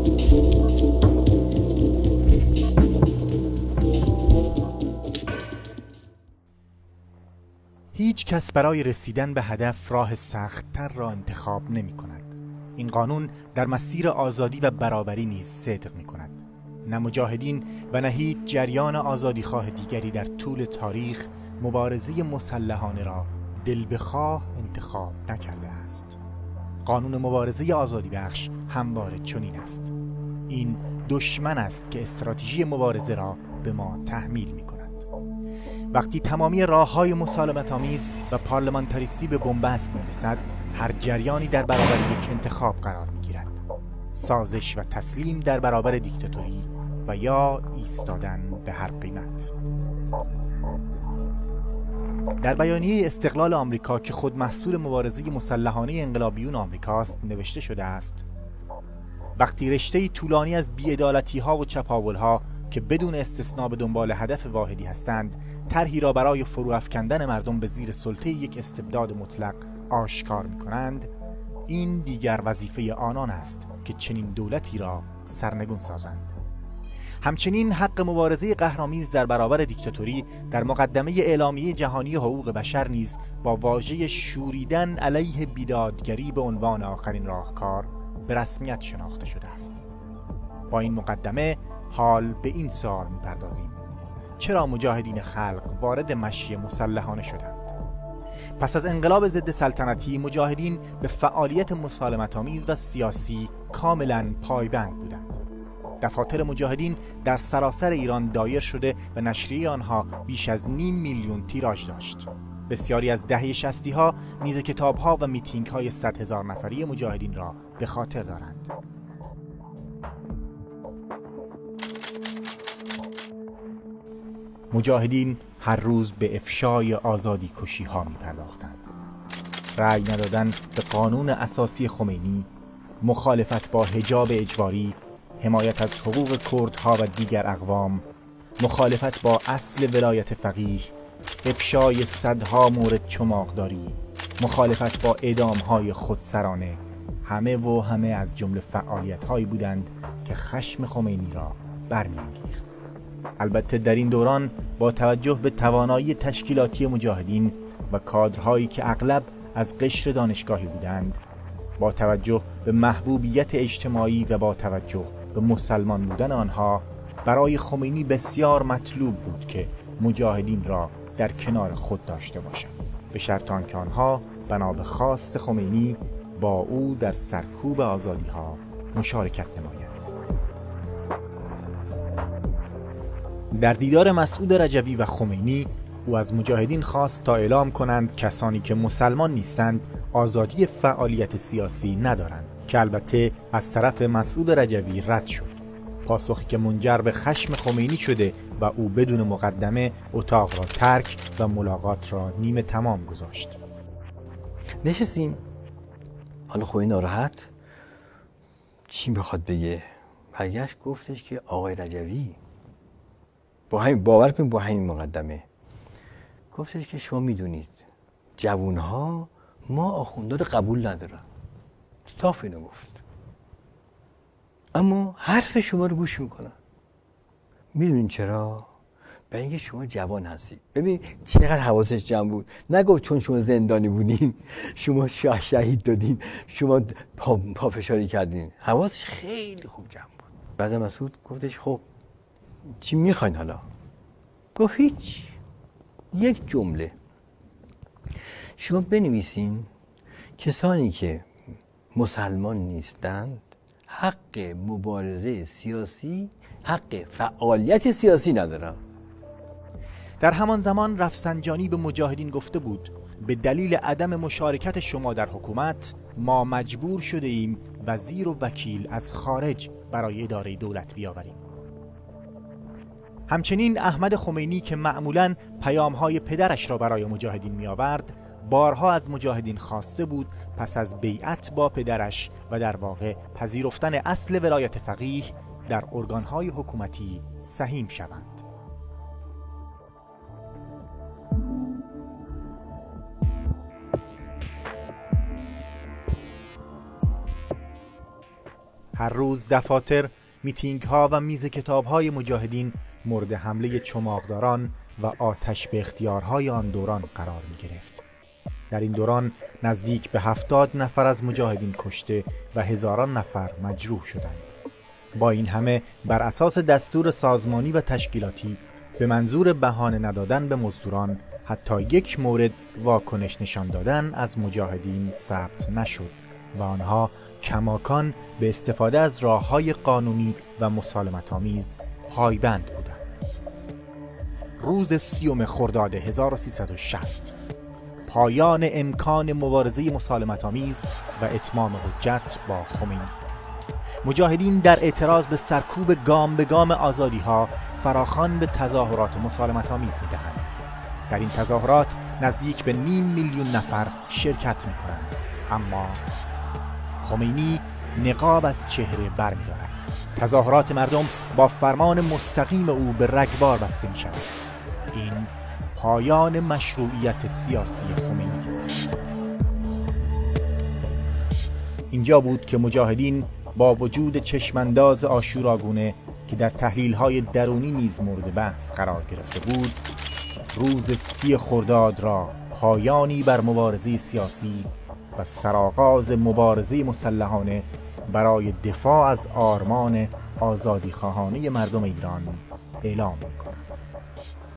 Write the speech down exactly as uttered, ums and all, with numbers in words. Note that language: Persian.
هیچ کس برای رسیدن به هدف راه سخت‌تر را انتخاب نمی کند. این قانون در مسیر آزادی و برابری نیز صدق می کند. نه مجاهدین و نه هیچ جریان آزادیخواه دیگری در طول تاریخ مبارزه مسلحانه را دل بخواه انتخاب نکرده است. قانون مبارزه آزادی بخش همواره چنین است. این دشمن است که استراتژی مبارزه را به ما تحمیل می کند. وقتی تمامی راه‌های مسالمت‌آمیز و پارلمانتاریستی به بنبست می‌رسد، هر جریانی در برابر یک انتخاب قرار می‌گیرد: سازش و تسلیم در برابر دیکتاتوری و یا ایستادن به هر قیمت. در بیانیه استقلال آمریکا که خود محصول مبارزه مسلحانه انقلابیون آمریکاست نوشته شده است: وقتی رشته‌ای طولانی از بی‌عدالتی‌ها و چپاول‌ها که بدون استثناء به دنبال هدف واحدی هستند، طرحی را برای فرو افکندن مردم به زیر سلطه یک استبداد مطلق آشکار می‌کنند، این دیگر وظیفه آنان است که چنین دولتی را سرنگون سازند. همچنین حق مبارزه قهرآمیز در برابر دیکتاتوری در مقدمه اعلامیه جهانی حقوق بشر نیز با واژه شوریدن علیه بیدادگری به عنوان آخرین راهکار به رسمیت شناخته شده است. با این مقدمه حال به این سوال می‌پردازیم: چرا مجاهدین خلق وارد مشی مسلحانه شدند؟ پس از انقلاب ضد سلطنتی، مجاهدین به فعالیت مسالمت‌آمیز و سیاسی کاملاً پایبند بودند. دفاتر مجاهدین در سراسر ایران دایر شده و نشریه آنها بیش از نیم میلیون تیراژ داشت. بسیاری از دهه شصتی ها میز کتاب ها و میتینگ های صد هزار نفری مجاهدین را به خاطر دارند. مجاهدین هر روز به افشای آزادی کشی ها می پرداختند. رأی ندادن به قانون اساسی خمینی، مخالفت با حجاب اجباری، حمایت از حقوق کردها و دیگر اقوام، مخالفت با اصل ولایت فقیه، افشای صدها مورد چماقداری، مخالفت با اعدام‌های خودسرانه، همه و همه از جمله فعالیت‌هایی بودند که خشم خمینی را برمی‌انگیخت. البته در این دوران با توجه به توانایی تشکیلاتی مجاهدین و کادرهایی که اغلب از قشر دانشگاهی بودند، با توجه به محبوبیت اجتماعی و با توجه به مسلمان بودن آنها، برای خمینی بسیار مطلوب بود که مجاهدین را در کنار خود داشته باشند، به شرط آنکه آنها بنا به خواست خمینی با او در سرکوب آزادی‌ها مشارکت نمایند. در دیدار مسعود رجوی و خمینی، او از مجاهدین خواست تا اعلام کنند کسانی که مسلمان نیستند آزادی فعالیت سیاسی ندارند، که البته از طرف مسعود رجوی رد شد. پاسخی که منجر به خشم خمینی شده و او بدون مقدمه اتاق را ترک و ملاقات را نیمه تمام گذاشت. نشستیم. حالا خمینی ناراحت چی میخواد بگه؟ برگشت گفتش که آقای رجوی، با همین باور کنید، با همین مقدمه گفتش که شما میدونید جوانها ما آخوندا رو قبول ندارن. صاف اینو گفت. اما حرف شما رو گوش میکنن. میدونین چرا؟ برای اینکه شما جوان هستی. ببین چقدر حواسش جمع بود. نگفت چون شما زندانی بودین، شما شاه شهید دادین، شما پا, پافشاری کردین. حواسش خیلی خوب جمع بود. بعد مسعود گفتش خب چی میخواین حالا؟ گفت هیچ. یک جمله شما بنویسین کسانی که مسلمان نیستند حق مبارزه سیاسی، حق فعالیت سیاسی ندارن. در همان زمان رفسنجانی به مجاهدین گفته بود به دلیل عدم مشارکت شما در حکومت ما مجبور شده ایم وزیر و وکیل از خارج برای اداره دولت بیاوریم. همچنین احمد خمینی که معمولاً پیام‌های پدرش را برای مجاهدین می‌آورد، بارها از مجاهدین خواسته بود پس از بیعت با پدرش و در واقع پذیرفتن اصل ولایت فقیه در ارگان‌های حکومتی سهیم شوند. هر روز دفاتر، میتینگ ها و میز کتاب های مجاهدین مورد حمله چماقداران و آتش به اختیارهای آن دوران قرار می گرفت. در این دوران نزدیک به هفتاد نفر از مجاهدین کشته و هزاران نفر مجروح شدند. با این همه بر اساس دستور سازمانی و تشکیلاتی به منظور بهانه ندادن به مزدوران حتی یک مورد واکنش نشان دادن از مجاهدین ثبت نشد و آنها کماکان به استفاده از راه‌های قانونی و مسالمت‌آمیز پایبند بودند. روز سیوم خرداد هزار و سیصد و شصت، پایان امکان مبارزه مسالمت‌آمیز و اتمام حجت با خمینی. مجاهدین در اعتراض به سرکوب گام به گام آزادی‌ها فراخوان به تظاهرات مسالمت‌آمیز می‌دهند. در این تظاهرات نزدیک به نیم میلیون نفر شرکت می‌کنند، اما خمینی نقاب از چهره برمی‌دارد. تظاهرات مردم با فرمان مستقیم او به رگبار بسته می‌شود. این پایان مشروعیت سیاسی خمینی است. اینجا بود که مجاهدین با وجود چشمانداز آشوراگونه که در تحلیل‌های درونی نیز مورد بحث قرار گرفته بود، روز سی خرداد را پایانی بر مبارزه سیاسی و سرآغاز مبارزه مسلحانه برای دفاع از آرمان آزادیخواهانه مردم ایران اعلام می‌کنند.